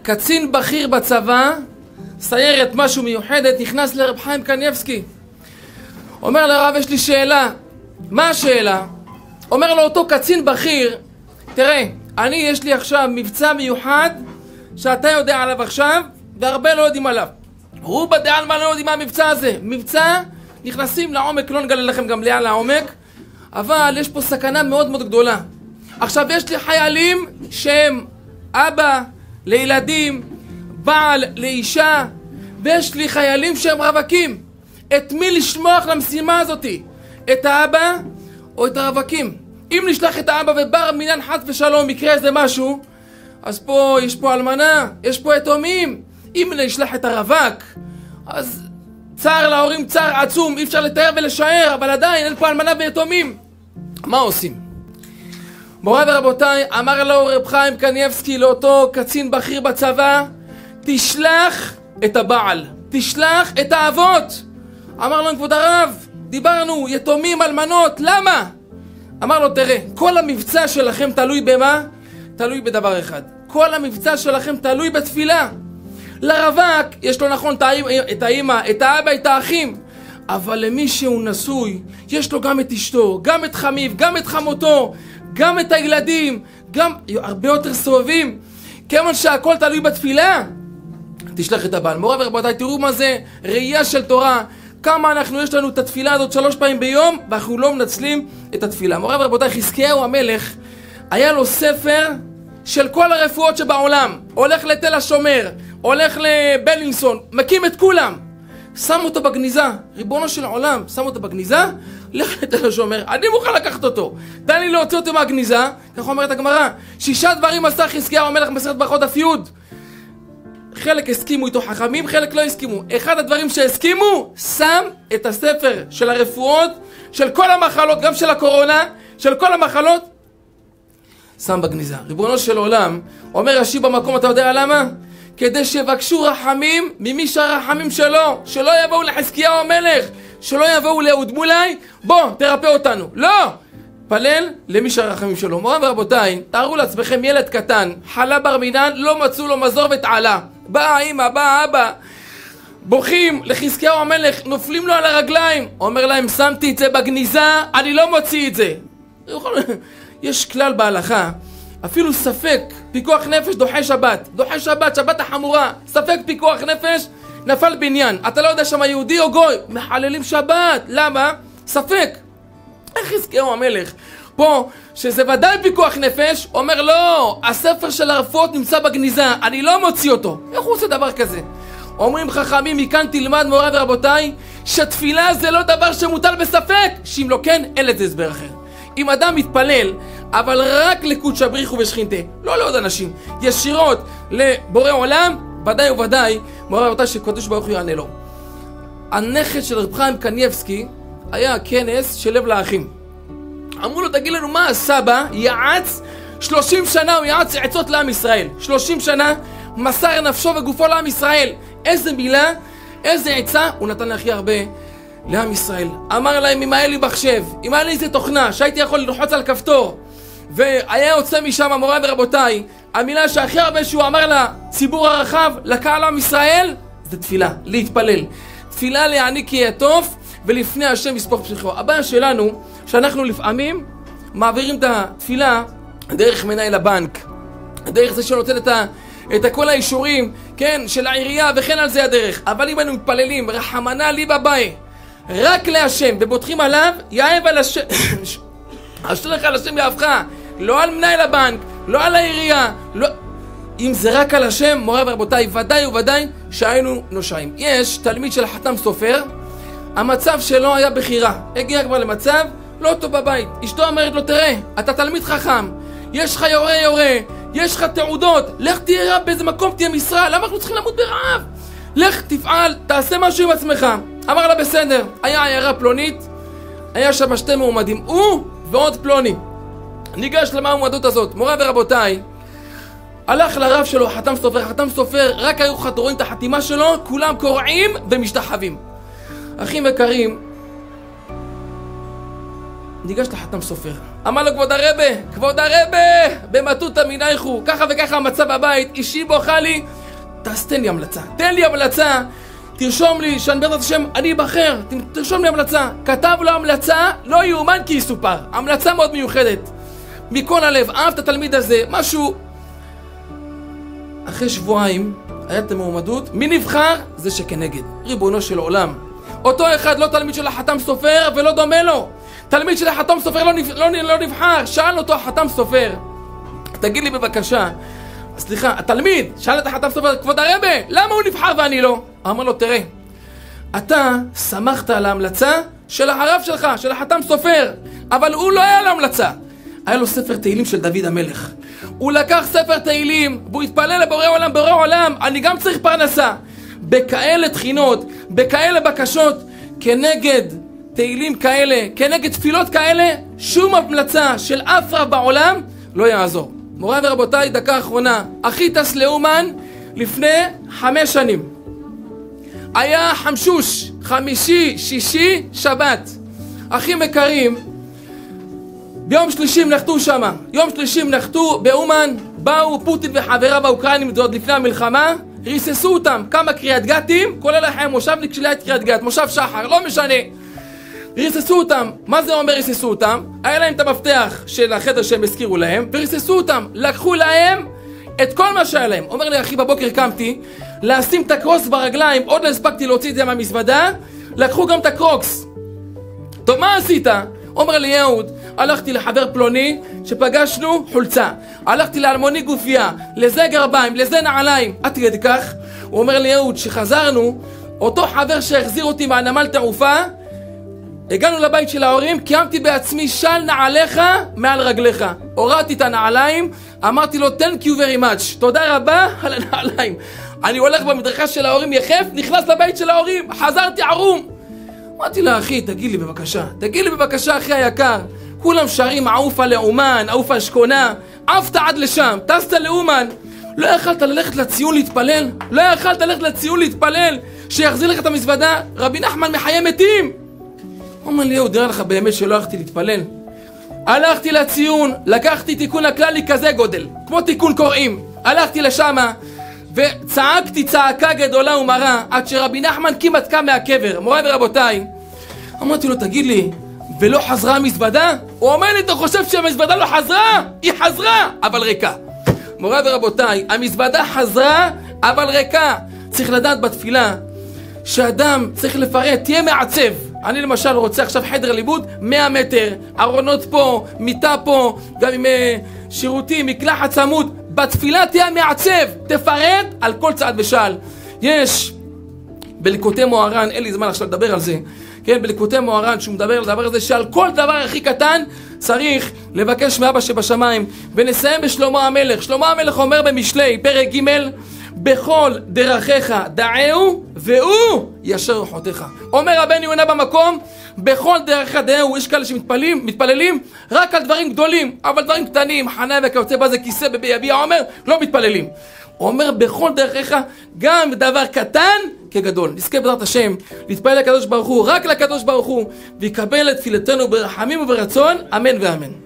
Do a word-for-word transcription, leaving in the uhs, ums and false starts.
קצין בכיר בצבא, סיירת משהו מיוחדת, נכנס לרב חיים קניבסקי. אומר לרב, יש לי שאלה. מה השאלה? אומר לו אותו קצין בכיר, תראה, אני יש לי עכשיו מבצע מיוחד שאתה יודע עליו עכשיו והרבה לא יודעים עליו. הוא בדעה על מה לא יודעים מה המבצע הזה. מבצע, נכנסים לעומק, לא נגלה לכם גם לאן לעומק, אבל יש פה סכנה מאוד מאוד גדולה. עכשיו יש לי חיילים שהם אבא לילדים, בעל לאישה, ויש לי חיילים שהם רווקים. את מי לשמוח למשימה הזאת? את האבא או את הרווקים? אם נשלח את האבא ובר מינן חס ושלום מקרה איזה משהו, אז פה יש פה אלמנה, יש פה יתומים. אם נשלח את הרווק, אז צער להורים, צער עצום, אי אפשר לתאר ולשער, אבל עדיין אין פה אלמנה ויתומים. מה עושים? מורה ורבותיי, אמר לו רב חיים קניבסקי לאותו קצין בכיר בצבא, תשלח את הבעל, תשלח את האבות. אמר לו, כבוד הרב, דיברנו, יתומים, אלמנות, למה? אמר לו, תראה, כל המבצע שלכם תלוי במה? תלוי בדבר אחד. כל המבצע שלכם תלוי בתפילה. לרווק יש לו נכון את האמא, את האבא, את האחים, אבל למי שהוא נשוי יש לו גם את אשתו, גם את חמיו, גם את חמותו, גם את הילדים, גם הרבה יותר סובבים. כיוון שהכל תלוי בתפילה, תשלח את הבעל. מורה ורבותיי, תראו מה זה ראייה של תורה, כמה אנחנו יש לנו את התפילה הזאת שלוש פעמים ביום ואנחנו לא מנצלים את התפילה. מורה ורבותיי, חזקיהו המלך היה לו ספר של כל הרפואות שבעולם, הולך לתל השומר, הולך לבלינסון, מקים את כולם, שם אותו בגניזה. ריבונו של עולם, שם אותו בגניזה, לך לתל השומר, אני מוכן לקחת אותו, תן לי להוציא אותו מהגניזה. כך אומרת הגמרא, שישה דברים עשה חזקיהו המלך מסכת ברכות דף י'. חלק הסכימו איתו חכמים, חלק לא הסכימו. אחד הדברים שהסכימו, שם את הספר של הרפואות של כל המחלות, גם של הקורונה, של כל המחלות, שם בגניזה. ריבונו של עולם, אומר רש"י במקום, אתה יודע למה? כדי שיבקשו רחמים ממי שהרחמים שלו, שלא יבואו לחזקיהו המלך, שלא יבואו לאהוד מולי, בוא תרפא אותנו. לא! פלל למי שהרחמים שלו. מורה ורבותיי, תארו לעצמכם ילד קטן, חלה בר מינן, לא מצאו לו מזור ותעלה. באה אמא, באה אבא, בוכים לחזקיהו המלך, נופלים לו על הרגליים. אומר להם, שמתי את זה בגניזה, אני לא מוציא את זה. יש כלל בהלכה, אפילו ספק פיקוח נפש דוחה שבת, דוחה שבת, שבת החמורה, ספק פיקוח נפש, נפל בניין. אתה לא יודע שמה יהודי או גוי, מחללים שבת. למה? ספק. איך חזקיהו המלך פה, שזה ודאי פיקוח נפש, אומר לא, הספר של הרפואות נמצא בגניזה, אני לא מוציא אותו. איך הוא עושה דבר כזה? אומרים חכמים, מכאן תלמד מורה ורבותיי, שתפילה זה לא דבר שמוטל בספק, שאם לא כן, אין לזה הסבר אחר. אם אדם מתפלל, אבל רק לקודש בריחו ושכינתה, לא לעוד אנשים, ישירות לבורא עולם, ודאי וודאי, מורה ורבותיי שקודש ברוך הוא יענה לו. הנכד של רב חיים קניבסקי היה כנס של לב לאחים. אמרו לו, תגיד לנו מה הסבא יעץ, שלושים שנה הוא יעץ עצות לעם ישראל, שלושים שנה מסר נפשו וגופו לעם ישראל. איזה מילה, איזה עצה הוא נתן הכי הרבה לעם ישראל. אמר להם, אם היה לי מחשב, אם היה לי איזה תוכנה שהייתי יכול ללחוץ על כפתור והיה יוצא משם, מורה ורבותיי, המילה שהכי הרבה שהוא אמר לציבור הרחב, לקהל עם ישראל, זה תפילה, להתפלל. תפילה להעניק יהיה טוב ולפני השם יספוך פשיחו. הבעיה שלנו, שאנחנו לפעמים מעבירים את התפילה דרך מנהל הבנק, דרך זה שנותן את, ה, את כל האישורים, כן, של העירייה, וכן על זה הדרך. אבל אם אנו מתפללים, רחמנה לי בבית, רק להשם, ובוטחים עליו, יאהב על השם, אשריך על השם יאהבך, לא על מנהל הבנק, לא על העירייה, לא... אם זה רק על השם, מורה ורבותיי, ודאי וודאי שהיינו נושעים. יש תלמיד של חתם סופר, המצב שלו היה בחירה, הגיע כבר למצב לא טוב בבית. אשתו אומרת לו, תראה, אתה תלמיד חכם, יש לך יורה יורה, יש לך תעודות, לך תהיה רב באיזה מקום, תהיה משרה, למה אנחנו צריכים למות ברעב? לך תפעל, תעשה משהו עם עצמך. אמר לה, בסדר. היה עיירה פלונית, היה שם שתי מועמדים, הוא ועוד פלוני. ניגש למה המועמדות הזאת. מורה ורבותיי, הלך לרב שלו, חתם סופר, חתם סופר, רק היו רואים את החתימה שלו, כולם קורעים ומשתחווים. אחים יקרים, ניגש לחתם סופר, אמר לו, כבוד הרבה, כבוד הרבה, במטותא מנייכו, ככה וככה המצב בבית, אישי בוכה לי, תן לי המלצה, תן לי המלצה, תרשום לי שאני בעזרת השם, אני אבחר, תרשום לי המלצה. כתב לו המלצה, לא יאומן כי יסופר, המלצה מאוד מיוחדת. מכל הלב, אהב את התלמיד הזה, משהו. אחרי שבועיים, היה את המועמדות, מי נבחר? זה שכנגד, ריבונו של עולם. אותו אחד לא תלמיד של החתם סופר ולא דומה לו. תלמיד של החתם סופר לא, נבח... לא, לא נבחר, שאל אותו החתם סופר. תגיד לי בבקשה, סליחה, התלמיד שאל את החתם סופר, כבוד הרבה, למה הוא נבחר ואני לא? אמר לו, תראה, אתה שמחת על ההמלצה של הרב שלך, של החתם סופר, אבל הוא לא היה לו המלצה. היה לו ספר תהילים של דוד המלך. הוא לקח ספר תהילים, והוא התפלל לבורא עולם, בורא עולם, אני גם צריך פרנסה. בכאלה תחינות, בכאלה בקשות, כנגד תהילים כאלה, כנגד תפילות כאלה, שום המלצה של אף רב בעולם לא יעזור. מוריי ורבותיי, דקה אחרונה. אחי טס לאומן לפני חמש שנים. היה חמשוש, חמישי, שישי, שבת. אחים יקרים, ביום שלישים נחתו שמה. יום שלישים נחתו באומן, באו פוטין וחבריו האוקראינים, זה עוד לפני המלחמה, ריססו אותם כמה קריית גתים, כולל החיים מושבניק של ליד קריית גת, מושב שחר, לא משנה. ריססו אותם. מה זה אומר ריססו אותם? היה להם את המפתח של החדר שהם הזכירו להם, וריססו אותם. לקחו להם את כל מה שהיה להם. אומר לי, אחי, בבוקר קמתי, לשים את הקרוס ברגליים, עוד לא הספקתי להוציא את זה מהמזוודה, לקחו גם את הקרוקס. טוב, מה עשית? אומר לי, יהוד, הלכתי לחבר פלוני שפגשנו חולצה, הלכתי לאלמוני גופייה, לזה גרביים, לזה נעליים, עד כדי כך. הוא אומר לי, יהוד, שחזרנו, אותו חבר שהחזיר אותי מהנמל תעופה, הגענו לבית של ההורים, קיימתי בעצמי של נעליך מעל רגליך. הורדתי את הנעליים, אמרתי לו, thank you very much, תודה רבה על הנעליים. אני הולך במדרכה של ההורים יחף, נכנס לבית של ההורים, חזרתי ערום. אמרתי לה, אחי, תגיד לי בבקשה, תגיד לי בבקשה, אחי היקר, כולם שרים עופה לאומן, עופה שכונה, עפת עד לשם, טסת לאומן, לא יכלת ללכת לציון להתפלל? לא יכלת ללכת לציון להתפלל, שיחזיר לך את המזוודה? רבי נחמן מחיה מתים. הוא אומר לי, הוא דרע לך באמת שלא הלכתי להתפלל. הלכתי לציון, לקחתי תיקון הכללי כזה גודל, כמו תיקון קוראים. הלכתי לשם וצעקתי צעקה גדולה ומרה, עד שרבי נחמן כמעט קם מהקבר. מוריי ורבותיי, אמרתי לו, תגיד לי, ולא חזרה המזוודה? הוא אומר לי, אתה חושב שהמזוודה לא חזרה? היא חזרה, אבל ריקה. מוריי ורבותיי, המזוודה חזרה, אבל ריקה. צריך לדעת בתפילה שאדם צריך לפרט, תהיה מעצב. אני למשל רוצה עכשיו חדר לימוד מאה מטר, ארונות פה, מיטה פה, גם עם uh, שירותים, מקלחת צמוד. בתפילה תהיה מעצב, תפרט על כל צעד ושעל. יש בליקוטי מוהר"ן, אין לי זמן עכשיו לדבר על זה, כן, בליקוטי מוהר"ן שהוא מדבר על דבר הזה, שעל כל דבר הכי קטן צריך לבקש מאבא שבשמיים. ונסיים בשלמה המלך. שלמה המלך אומר במשלי, פרק ג', בכל דרכיך דעהו והוא ישר רוחותיך. אומר רבנו יונה במקום, בכל דרכיך דעהו. יש כאלה שמתפללים, מתפללים רק על דברים גדולים, אבל דברים קטנים, חנה וכיוצא בזה, כיסא בביע עומר, לא מתפללים. הוא אומר בכל דרכיך, גם דבר קטן כגדול. נזכה בעזרת השם להתפלל לקדוש ברוך הוא, רק לקדוש ברוך הוא, ויקבל את תפילתנו ברחמים וברצון, אמן ואמן.